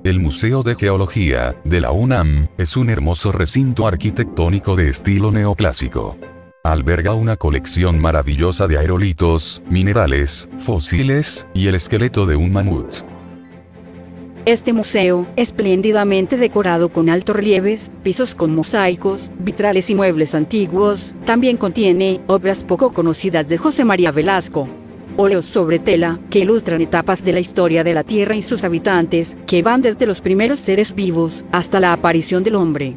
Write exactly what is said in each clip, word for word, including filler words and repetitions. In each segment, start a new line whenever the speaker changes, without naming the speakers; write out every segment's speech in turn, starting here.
El Museo de Geología, de la UNAM, es un hermoso recinto arquitectónico de estilo neoclásico. Alberga una colección maravillosa de aerolitos, minerales, fósiles, y el esqueleto de un mamut.
Este museo, espléndidamente decorado con altos relieves, pisos con mosaicos, vitrales y muebles antiguos, también contiene obras poco conocidas de José María Velasco. Óleos sobre tela, que ilustran etapas de la historia de la Tierra y sus habitantes, que van desde los primeros seres vivos hasta la aparición del hombre.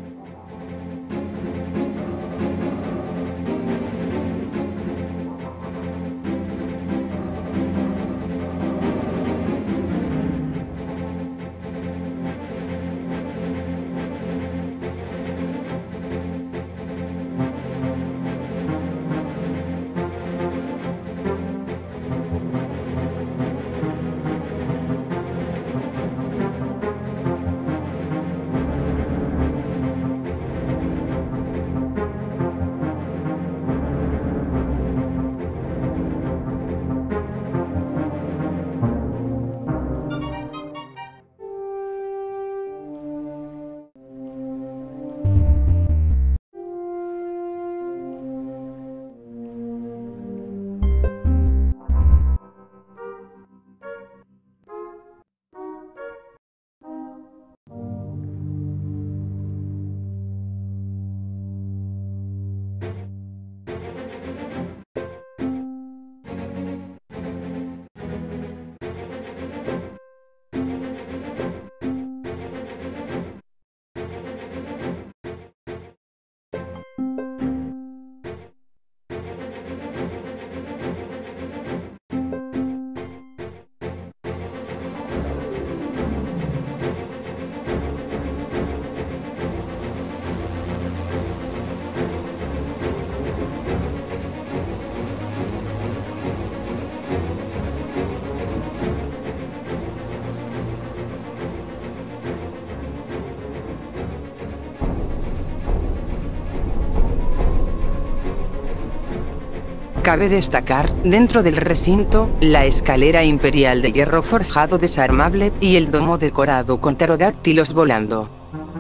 Cabe destacar, dentro del recinto, la escalera imperial de hierro forjado desarmable y el domo decorado con pterodáctilos volando.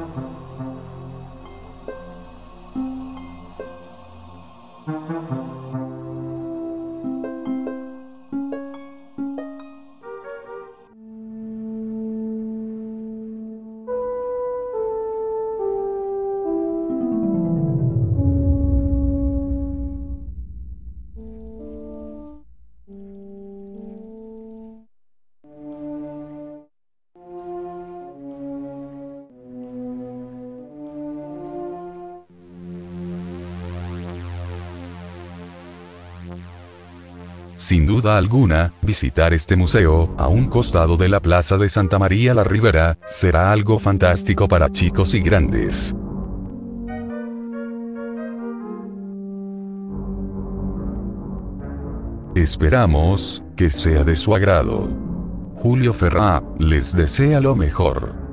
Sin duda alguna, visitar este museo, a un costado de la Plaza de Santa María la Ribera, será algo fantástico para chicos y grandes. Esperamos que sea de su agrado. Julio Ferrá les desea lo mejor.